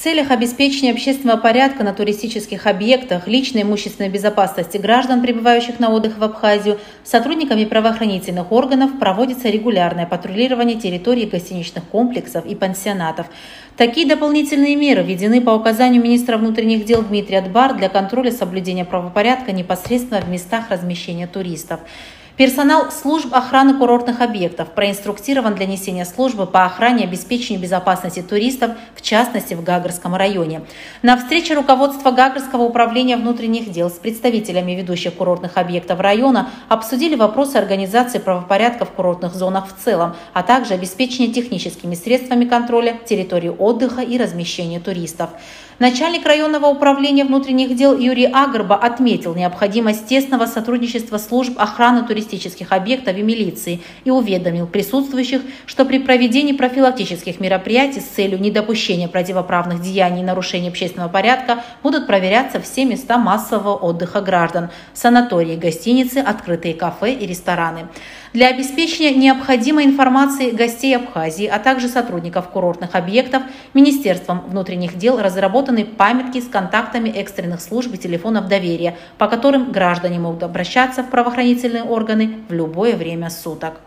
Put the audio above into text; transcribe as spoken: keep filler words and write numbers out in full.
целях обеспечения общественного порядка на туристических объектах, личной имущественной безопасности граждан, прибывающих на отдых в Абхазию, сотрудниками правоохранительных органов проводится регулярное патрулирование территории гостиничных комплексов и пансионатов. Такие дополнительные меры введены по указанию министра внутренних дел Дмитрия Дбар для контроля соблюдения правопорядка непосредственно в местах размещения туристов. Персонал служб охраны курортных объектов проинструктирован для несения службы по охране и обеспечению безопасности туристов, в частности в Гагрском районе. На встрече руководства Гагрского управления внутренних дел с представителями ведущих курортных объектов района обсудили вопросы организации правопорядка в курортных зонах в целом, а также обеспечения техническими средствами контроля территории отдыха и размещения туристов. Начальник районного управления внутренних дел Юрий Агарба отметил необходимость тесного сотрудничества служб охраны туристических объектов и милиции и уведомил присутствующих, что при проведении профилактических мероприятий с целью недопущения противоправных деяний и нарушения общественного порядка будут проверяться все места массового отдыха граждан – санатории, гостиницы, открытые кафе и рестораны. Для обеспечения необходимой информации гостей Абхазии, а также сотрудников курортных объектов, Министерством внутренних дел разработаны памятки с контактами экстренных служб и телефонов доверия, по которым граждане могут обращаться в правоохранительные органы в любое время суток.